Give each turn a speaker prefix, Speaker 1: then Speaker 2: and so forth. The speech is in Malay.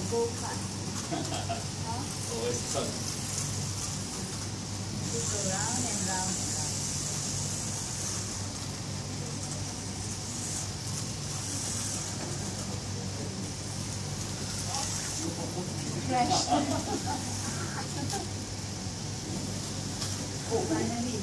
Speaker 1: 锅款。
Speaker 2: Always fun.
Speaker 1: 就然后年老。Fresh. 哦，反正你。